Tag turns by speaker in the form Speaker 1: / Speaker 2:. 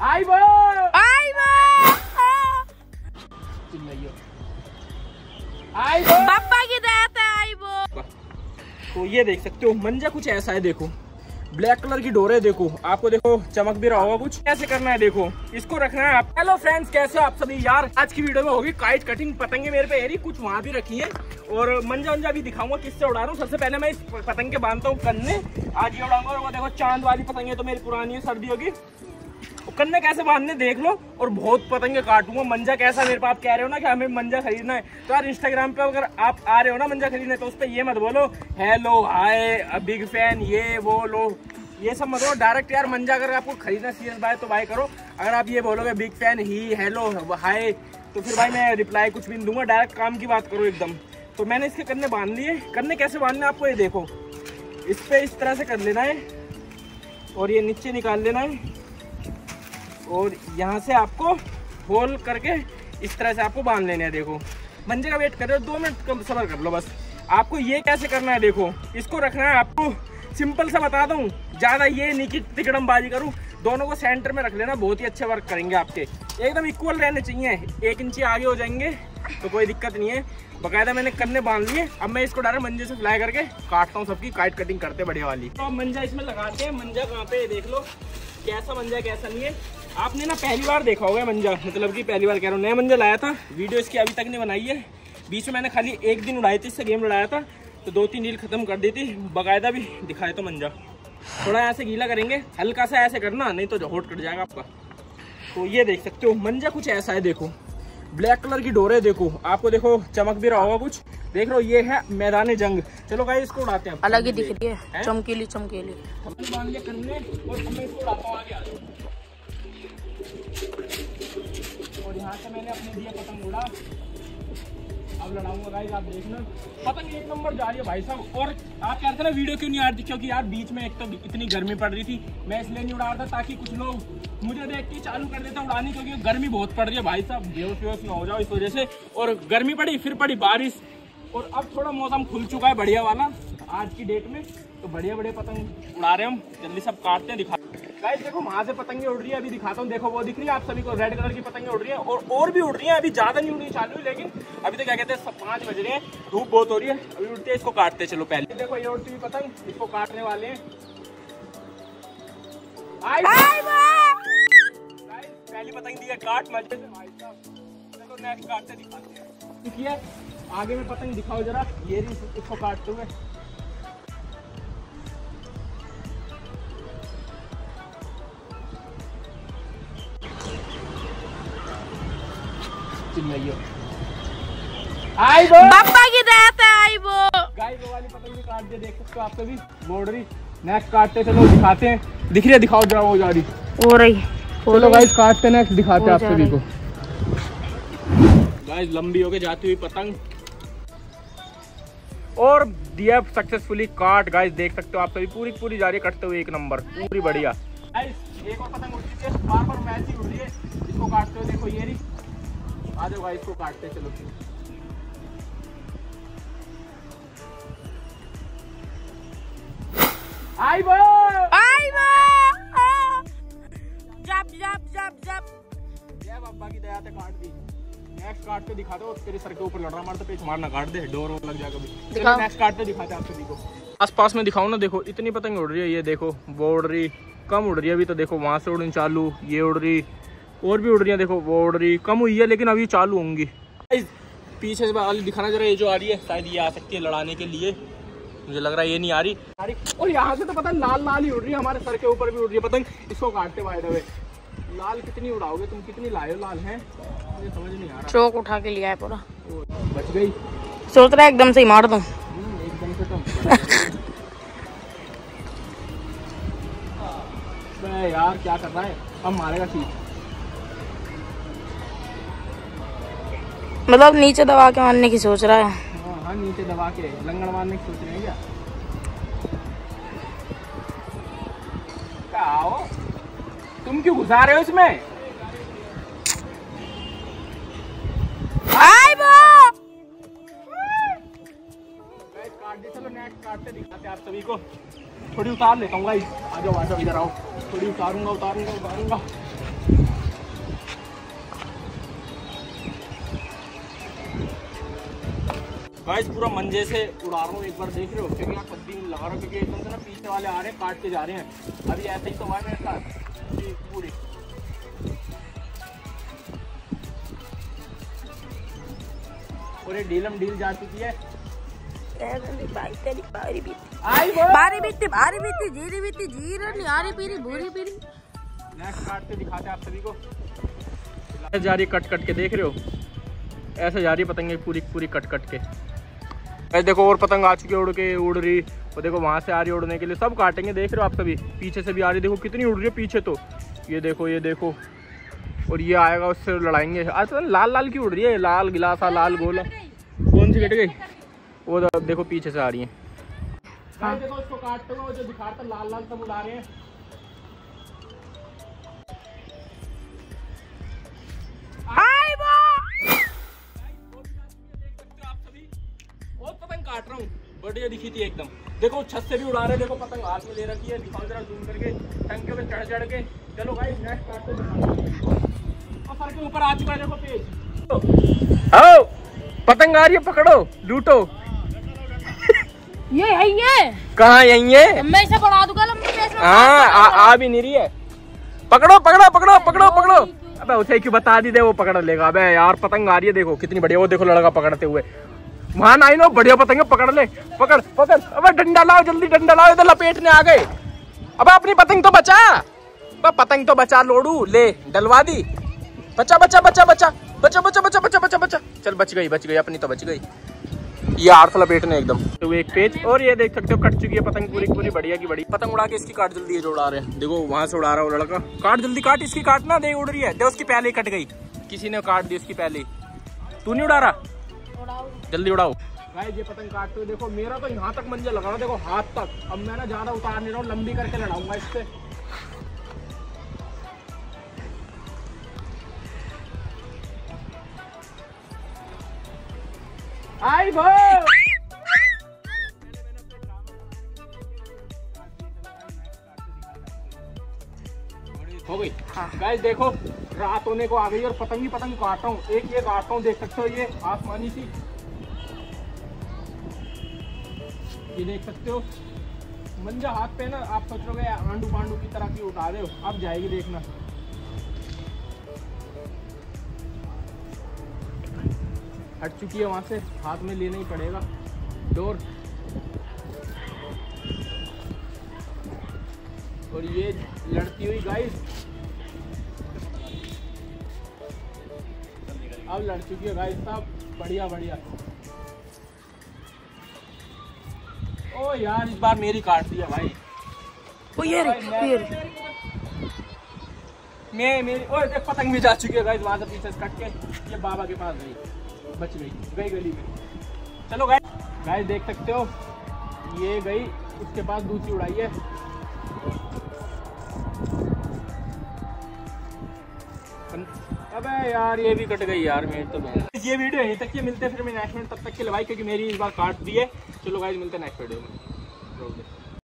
Speaker 1: आई वो
Speaker 2: पापा की दात है आई वो।
Speaker 1: तो ये देख सकते हो मंजा कुछ ऐसा है, देखो ब्लैक कलर की डोर है, देखो आपको देखो चमक भी रहा होगा कुछ। कैसे करना है देखो, इसको रखना है आप। हेलो फ्रेंड्स, कैसे हो आप सभी यार। आज की वीडियो में होगी काइट कटिंग। पतंगे मेरे पे एरी कुछ वहां भी रखी है और मंजा भी दिखाऊंगा किससे उड़ा रहा हूँ। सबसे पहले मैं इस पतंग के बांधता हूँ कन्ने, आज ये उड़ाऊंगा। और वो देखो चांद वाली पतंगे तो मेरी पुरानी है, सर्दियों की। कन्ने कैसे बांधने देख लो, और बहुत पतंगे काटूंगा। मंजा कैसा मेरे पास, आप कह रहे हो ना कि हमें मंजा खरीदना है, तो यार इंस्टाग्राम पे अगर आप आ रहे हो ना मंजा खरीदने, तो उस पर ये मत बोलो हेलो हाय बिग फैन ये वो लो, ये सब मत बोलो। डायरेक्ट यार मंजा अगर आपको खरीदना सीरियस बाय तो बाय करो। अगर आप ये बोलोगे बिग फैन ही हेलो हाय, तो फिर भाई मैं रिप्लाई कुछ भी नहीं दूंगा। डायरेक्ट काम की बात करो एकदम। तो मैंने इसके कन्ने बांध लिए। कन्ने कैसे बांधने आपको ये देखो, इस पे इस तरह से कर लेना है और ये नीचे निकाल लेना है, और यहाँ से आपको होल करके इस तरह से आपको बांध लेने हैं। देखो मंजे का वेट कर रहे हो, 2 मिनट कम सबर कर लो बस। आपको ये कैसे करना है देखो, इसको रखना है आपको। सिंपल सा बता दूं, ज्यादा ये नहीं कि तिकड़मबाजी करूं। दोनों को सेंटर में रख लेना, बहुत ही अच्छे वर्क करेंगे आपके। एकदम इक्वल रहने चाहिए, 1 इंची आगे हो जाएंगे तो कोई दिक्कत नहीं है। बकायदा मैंने कन्ने बांध लिए। अब मैं इसको डायरेक्ट मंजे से फ्लाई करके काटता हूँ। सबकी काइट कटिंग करते बढ़िया वाली। तो अब मंजा इसमें लगाते हैं। मंजा कहाँ पे देख लो, कैसा मंजा है कैसा नहीं है। आपने ना पहली बार देखा होगा मंजा, मतलब कि पहली बार कह रहा हूँ। नया मंजा लाया था, वीडियो इसकी अभी तक नहीं बनाई है। बीच में मैंने खाली 1 दिन उड़ाई थी, इससे गेम लड़ाया था, तो 2-3 रील खत्म कर दी थी। बकायदा भी दिखाए तो मंजा थोड़ा ऐसे गीला करेंगे, हल्का सा ऐसे करना, नहीं तो होट कट जाएगा आपका। तो ये देख सकते हो मंजा कुछ ऐसा है, देखो ब्लैक कलर की डोर है, देखो आपको देखो चमक भी रहा होगा कुछ। देख रहे हो ये है मैदान जंग। चलो गाइस इसको उड़ाते हैं।
Speaker 2: अलग ही दिख रही है, चमकीली चमकीली।
Speaker 1: बांध लिया कन्ने और मैं इसको उड़ाता हूँ आगे। और यहाँ से मैंने अपने दिया पतंग उड़ा, अब लड़ाऊंगा गाइस, आप देखना। पतंग 1 नंबर जा रही है भाई साहब। और आप कह रहे थे ना वीडियो क्यों नहीं आ रही थी, क्योंकि यार बीच में एक तो इतनी गर्मी पड़ रही थी, मैं इसलिए नहीं उड़ा रहा था ताकि कुछ लोग मुझे देख के चालू कर देता उड़ाने, क्योंकि गर्मी बहुत पड़ रही है भाई साहब। बेहोश ना हो जाओ इस वजह से। और गर्मी पड़ी, फिर पड़ी बारिश, और अब थोड़ा मौसम खुल चुका है बढ़िया वाला आज की डेट में। तो बढ़िया पतंग उड़ा रहे हैं हम, जल्दी सब काटते हैं, दिखा। गाइस देखो वहां से पतंगे उड़ रही है, अभी दिखाता हूँ। देखो वो दिख रही है आप सभी को, रेड कलर की पतंगे उड़ रही है, और भी उड़ रही है। अभी ज्यादा नहीं उड़नी चालू, लेकिन अभी तो क्या कहते हैं 5 बज रहे हैं, धूप बहुत हो रही है, अभी उड़ती है। इसको काटते चलो पहले। देखो ये उड़ती हुई पतंग, इसको काटने वाले हैं। पहली पतंग दी है काट मजे से भाई साहब। चलो नेक्स्ट काटते दिखाते हैं। देखिए आगे में पतंग दिखाओ जरा, ये इसको काटते हुए। आई वो
Speaker 2: पापा की दात है आई वो।
Speaker 1: गाइस वो वाली पतंग भी काट दे, देख सकते हो आप सभी बॉर्डरी। नेक्स्ट काटते चलो, दिखाते हैं। दिख रही है, दिखाओ जरा, हो जा रही
Speaker 2: हो रही।
Speaker 1: चलो गाइस काटते हैं, नेक्स्ट दिखाते हैं आप सभी को। गाइस लंबी होके जाती हुई पतंग, और दिया सक्सेसफुली काट। गाइस देख सकते हो आप सभी, पूरी जा रही है कटते हुए, 1 नंबर पूरी बढ़िया। गाइस एक और पतंग उड़ रही है, बार मैच ही उड़ रही है, इसको काटते हुए देखो। ये रही, आ जाओ गाइस इसको काटते चलो। आई वो जब ये बाबा की दया से काट दी। नेक्स्ट काटते दिखाते हो, तेरे सर के ऊपर लड़ रहा, मार तो पेच मारना, काट दे, डोर लग जाएगा कभी। चलो नेक्स्ट काटते दिखाते आप सभी को। आसपास में दिखाओ ना, देखो इतनी पतंग उड़ रही है। ये देखो वो उड़ रही, कम उड़ रही है अभी तो। देखो वहां से उड़नी चालू, ये उड़ रही, और भी उड़ रही है। देखो वो उड़ रही, कम हुई है लेकिन अभी चालू होंगी। पीछे से वाली दिखाना जरा, ये जो आ रही है शायद ये आ सकती है लड़ाने के लिए, मुझे लग रहा है ये नहीं आ रही। और यहाँ से तो पता लाल ही उड़ रही है, हमारे सर के ऊपर भी उड़ रही है पतंग। इसको काटते बाय द वे। लाल कितनी उड़ाओगे तुम, कितनी लाए हो लाल है, मुझे समझ नहीं आ रहा।
Speaker 2: चौक उठा के लिया है पूरा,
Speaker 1: बच गई।
Speaker 2: सोच रहा है एकदम से ही मार दूं।
Speaker 1: एकदम से तुम यार क्या कर रहा है, अब मारेगा ठीक।
Speaker 2: मतलब नीचे दबा के मारने की सोच रहा है।
Speaker 1: हाँ नीचे दबा के लंगड़ मारने की सोच रहे हैं क्या हो? तुम क्यों घुसा रहे हो इसमें? चलो नेक्स्ट काटते दिखाते आप सभी को। थोड़ी उतार लेता हूँ गाइस, आ जाओ इधर आओ। थोड़ी उतारूंगा। गाइस पूरा मंजे से उड़ा रहा हूँ, एक बार देख रहे हो, क्योंकि यहाँ पत्ती नहीं लगा रहा हूँ, क्योंकि एकदम से ना पीछे वाले आ रहे हैं, काट के जा रहे हैं। अभी ऐसे ही तो हुआ है मेरे साथ जी पूरी। और ये डीलम डील जा चुकी है।
Speaker 2: भारी बीती जीरी बीती जीरा निहारी पीरी भूरी पीरी।
Speaker 1: नेक्स्ट काट के दिखाते हैं आप सभी को। जा रही कट कट के, देख रहे हो ऐसे जा रही पतंगे पूरी पूरी कट कट के। ऐसे देखो और पतंग आ चुकी है उड़ रही, वो देखो वहां से आ रही है उड़ने के लिए, सब काटेंगे। देख रहे हो आप सभी, पीछे से भी आ रही, देखो कितनी उड़ रही है पीछे तो, ये देखो। और ये आएगा, उससे लड़ाएंगे। आज तो लाल लाल क्यों उड़ रही है, लाल गिलासा लाल गोला, कौन सी कट गई? वो देखो पीछे से आ रही है। हाँ। देखो इसको काटते हुए जो दिखाता लाल लाल सब उड़ा रहे हैं। पतंग काट रहा हूँ, बढ़िया दिखी थी एकदम। देखो छत से भी उड़ा रहे, देखो पतंग हाथ में ले रखी है, दिखाओ जरा जूम करके, टंके पे चढ़ के। चलो गाइस नेक्स्ट काटते और सर के ऊपर आ चुका है, देखो पेज। आओ पतंग आ रही है, पकड़ो लूटो।
Speaker 2: ये है ये
Speaker 1: कहाँ यही है?
Speaker 2: मैं इसे बढ़ा दूंगा लंबी पेच में।
Speaker 1: हाँ आ भी नहीं रही है। पकड़ो पकड़ो पकड़ो पकड़ो पकड़ो। अबे उसे क्यों बता दी दे, वो पकड़ लेगा। अबे यार पतंग आ रही है, देखो कितनी बढ़िया। वो देखो लड़का पकड़ते हुए वहां आई नो, बढ़िया पतंग पकड़ ले, पकड़ पकड़। अबे डंडा लाओ जल्दी, डंडा लाओ, इधर लपेटने आ गए। अबे अपनी पतंग तो बचा, पतंग तो बचा लोडू, ले डलवा दी। बचा बचा बचा बचा बचा बचा बचा बचा बचा बचा। चल बच गई अपनी तो बच गई। ये आर्थ लपेटने एकदम। तो एक पेज और ये देख सकते हो कट चुकी है पतंग पूरी पूरी बढ़िया की बड़ी। पतंग उड़ा के इसकी काट जल्दी, है जो उड़ा रहे हैं देखो वहां से उड़ा रहा है वो लड़का। काट जल्दी काट, इसकी काटना, दे उड़ रही है, दे उसकी पहले ही कट गई, किसी ने काट दी उसकी पहले ही। तू नहीं उड़ा रहा, जल्दी उड़ाओ। गाइस ये पतंग काटते हुए देखो, मेरा तो यहाँ तक मंजिल लगा रहा, देखो हाथ तक। अब मैं ना ज्यादा उतार नहीं रहा हूँ, लंबी करके लड़ाऊंगा इससे। आई भो हो गई। गाइस देखो रात होने को आ गई और पतंग ही पतंग काट रहा हूँ, एक ये काट रहा हूँ, देख सकते हो ये आसमानी सी, ये देख सकते हो मंजा हाथ पे ना। आप सोच रहे हो आंडू पांडू की तरह की उठा रहे हो, अब जाएगी देखना। हट चुकी है वहां से, हाथ में लेना ही पड़ेगा डोर। और ये लड़ती हुई गाइस अब लड़ चुकी है गाइस साहब, बढ़िया बढ़िया। ओ यार इस बार मेरी काट दिया भाई।
Speaker 2: ओ ये
Speaker 1: मेरी ओए देख पतंग भी जा चुकी है गाइस वहां से पीछे से कट के, ये बाबा के पास गई, बच गई गली में। चलो गाइस देख सकते हो ये गई, उसके पास दूसरी उड़ाई है। अबे यार ये भी कट गई यार मेरी तो। ये वीडियो यहीं तक, ये मिलते हैं फिर मैं नेक्स्ट में, तब तक के लिए भाई, क्योंकि मेरी इस बार काट दी है। चलो गाइस मिलते हैं नेक्स्ट वीडियो में।